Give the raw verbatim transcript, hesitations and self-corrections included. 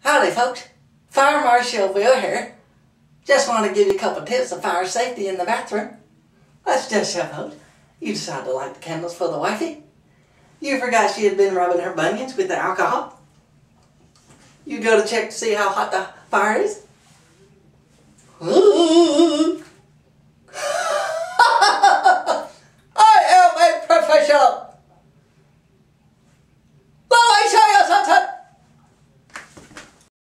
Howdy folks, Fire Marshal Bill here. Just want to give you a couple tips of fire safety in the bathroom. Let's just suppose you decide to light the candles for the wifey. You forgot she had been rubbing her bunions with the alcohol. You go to check to see how hot the fire is. Ooh.